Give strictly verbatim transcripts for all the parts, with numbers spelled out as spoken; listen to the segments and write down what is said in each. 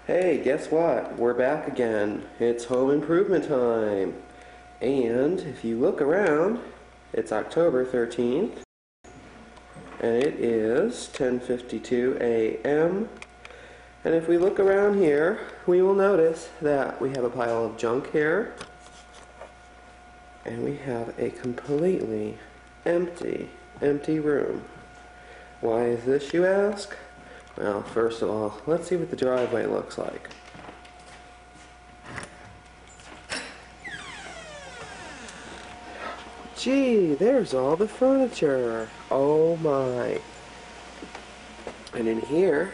Hey, guess what? We're back again. It's home improvement time. And if you look around, it's October thirteenth. And it is ten fifty-two a m And if we look around here, we will notice that we have a pile of junk here. And we have a completely empty, empty room. Why is this, you ask? Well, first of all, let's see what the driveway looks like. Gee, there's all the furniture. Oh my. And in here,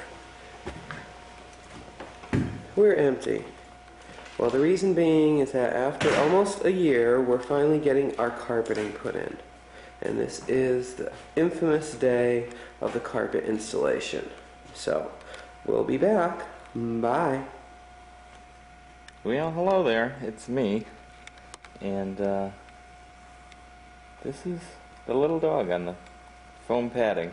we're empty. Well, the reason being is that after almost a year, we're finally getting our carpeting put in. And this is the infamous day of the carpet installation. So, we'll be back. Bye. Well, hello there. It's me. And, uh, this is the little dog on the foam padding.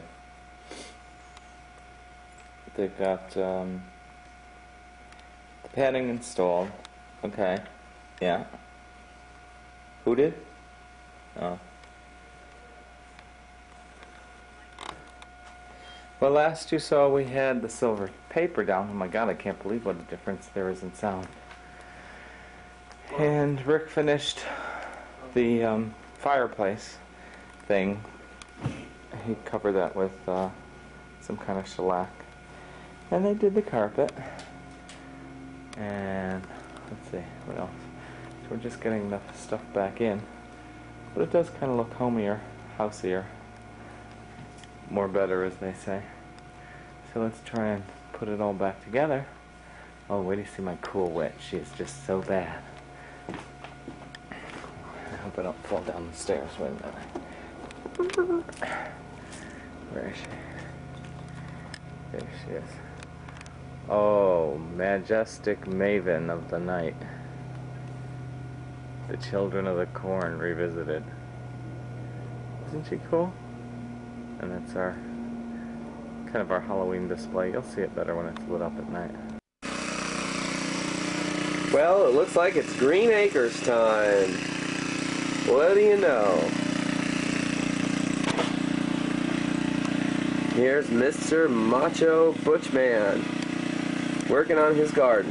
They've got, um, the padding installed. Okay. Yeah. Who did? Oh. Well, last you saw we had the silver paper down. Oh my god, I can't believe what a difference there is in sound. And Rick finished the um, fireplace thing. He covered that with uh, some kind of shellac. And they did the carpet. And let's see, what else? So we're just getting the stuff back in. But it does kind of look homier, houseier. More better, as they say. So let's try and put it all back together. Oh, wait till you see my cool witch. She is just so bad. I hope I don't fall down the stairs. Wait a minute. Where is she? There she is. Oh, majestic maven of the night. The Children of the Corn revisited. Isn't she cool? And that's our kind of our Halloween display. You'll see it better when it's lit up at night. Well, it looks like it's Green Acres time. What do you know? Here's Mister Macho Butchman working on his garden.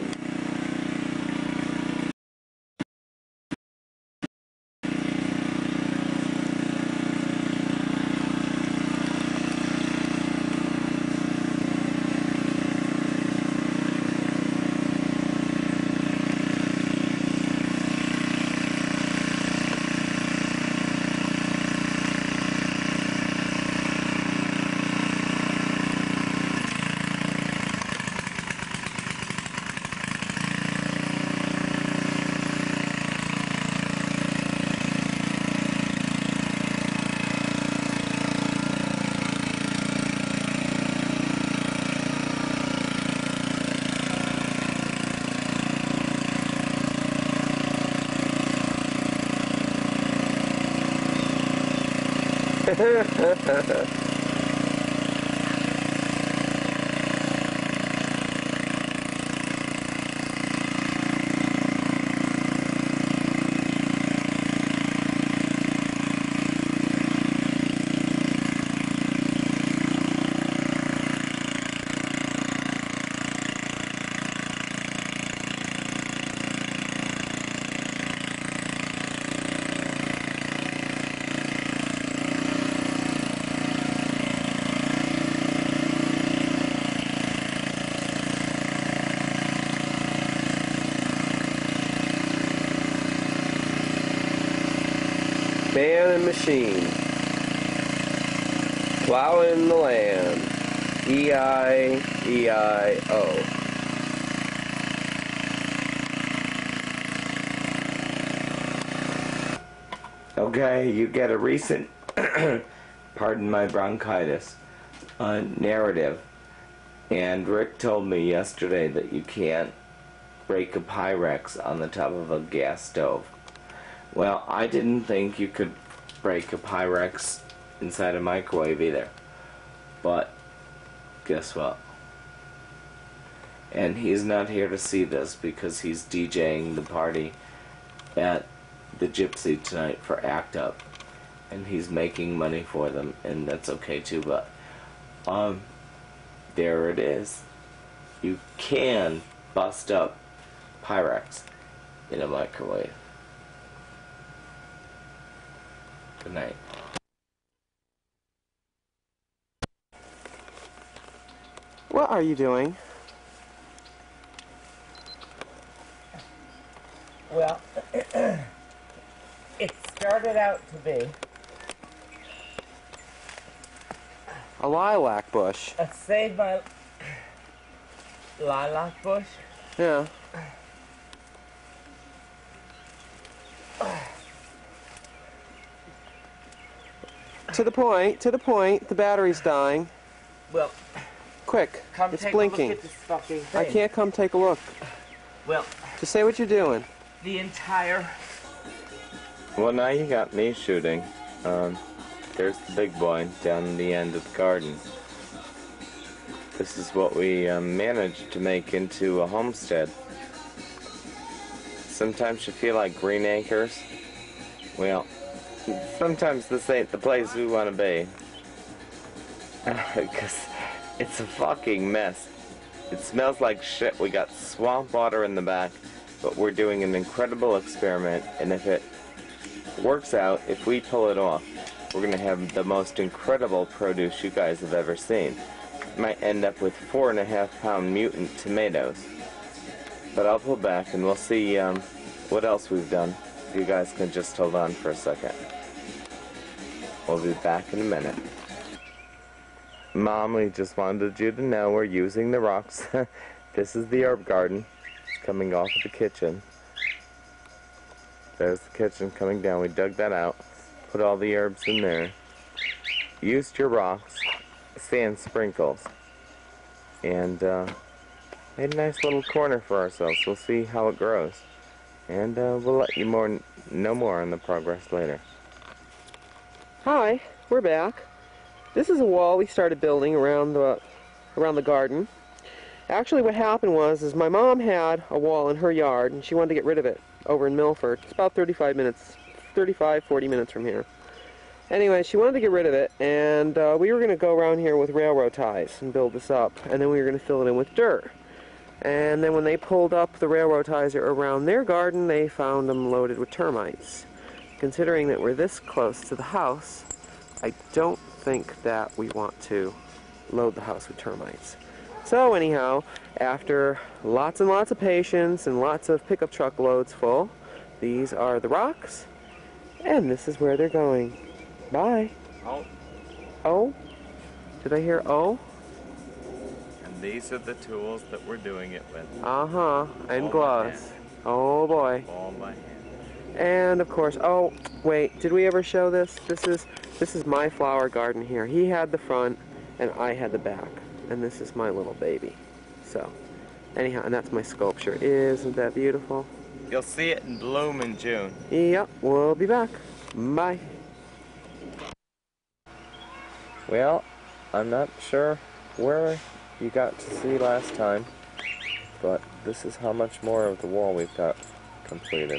Man and machine, plowing the land, E I E I O. Okay, you get a recent, pardon my bronchitis, uh, narrative, and Rick told me yesterday that you can't break a Pyrex on the top of a gas stove. Well, I didn't think you could break a Pyrex inside a microwave either. But, guess what? And he's not here to see this because he's DJing the party at the Gypsy tonight for Act Up. And he's making money for them, and that's okay too, but um, there it is. You can bust up Pyrex in a microwave. Good night. What are you doing? Well, it started out to be A lilac bush. a Save My Lilac bush. Yeah. To the point, to the point, the battery's dying. Well, Quick, come it's take blinking. a look at this fucking thing. I can't come take a look. Well, Just say what you're doing. the entire... Well, now you got me shooting. Um, there's the big boy down in the end of the garden. This is what we um, managed to make into a homestead. Sometimes you feel like Green Acres. Well, sometimes this ain't the place we want to be. Because it's a fucking mess. It smells like shit. We got swamp water in the back, but we're doing an incredible experiment, and if it works out, if we pull it off, we're going to have the most incredible produce you guys have ever seen. Might end up with four and a half pound mutant tomatoes. But I'll pull back and we'll see um, what else we've done. You guys can just hold on for a second. We'll be back in a minute. Mom, we just wanted you to know we're using the rocks. This is the herb garden. It's coming off of the kitchen. There's the kitchen coming down. We dug that out. Put all the herbs in there. Used your rocks. Sand sprinkles. And uh, made a nice little corner for ourselves. We'll see how it grows. And uh, we'll let you more know more on the progress later. Hi, we're back. This is a wall we started building around the around the garden. Actually, what happened was is my mom had a wall in her yard and she wanted to get rid of it over in Milford. It's about thirty-five minutes, thirty-five, forty minutes from here. Anyway, she wanted to get rid of it, and uh, we were going to go around here with railroad ties and build this up, and then we were going to fill it in with dirt. And then when they pulled up the railroad ties around their garden, they found them loaded with termites. Considering that we're this close to the house, I don't think that we want to load the house with termites. So anyhow, after lots and lots of patience and lots of pickup truck loads full, these are the rocks, and this is where they're going. Bye. Oh. Oh? Did I hear oh? And these are the tools that we're doing it with. Uh-huh. And All gloves. Oh boy. All by hand. And of course, oh, wait, did we ever show this? This is this is my flower garden here. He had the front and I had the back. And this is my little baby. So, anyhow, and that's my sculpture. Isn't that beautiful? You'll see it in bloom in June. Yep, we'll be back. Bye. Well, I'm not sure where you got to see last time, but this is how much more of the wall we've got completed.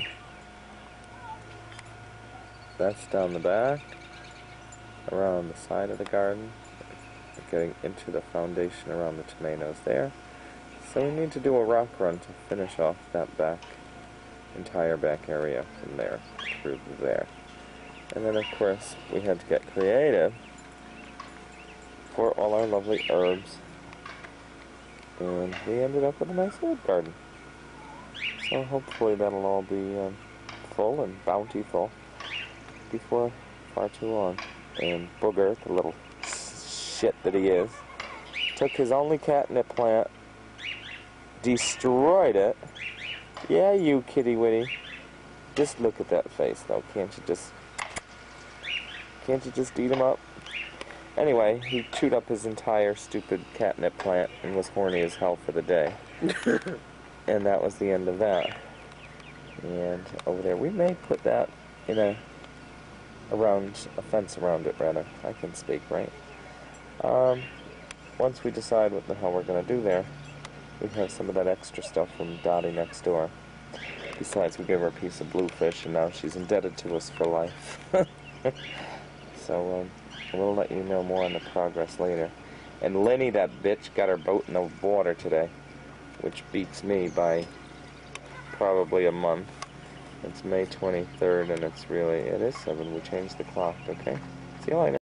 That's down the back, around the side of the garden, getting into the foundation around the tomatoes there. So we need to do a rock run to finish off that back, entire back area from there through to there. And then of course we had to get creative for all our lovely herbs, and we ended up with a nice herb garden. So hopefully that'll all be um, full and bountiful before far too long. And Booger, the little shit that he is, took his only catnip plant, destroyed it. Yeah, you kitty witty. Just look at that face though. Can't you just can't you just eat him up? Anyway, he chewed up his entire stupid catnip plant and was horny as hell for the day. And that was the end of that. And over there, we may put that in a around a fence around it, rather. I can speak, right? Um, once we decide what the hell we're gonna do there, we have some of that extra stuff from Dottie next door. Besides, we gave her a piece of bluefish, and now she's indebted to us for life. So, um, we'll let you know more on the progress later. And Lenny, that bitch, got her boat in the water today, which beats me by probably a month. It's May twenty-third, and it's really, it is seven. We changed the clock, okay? See you later.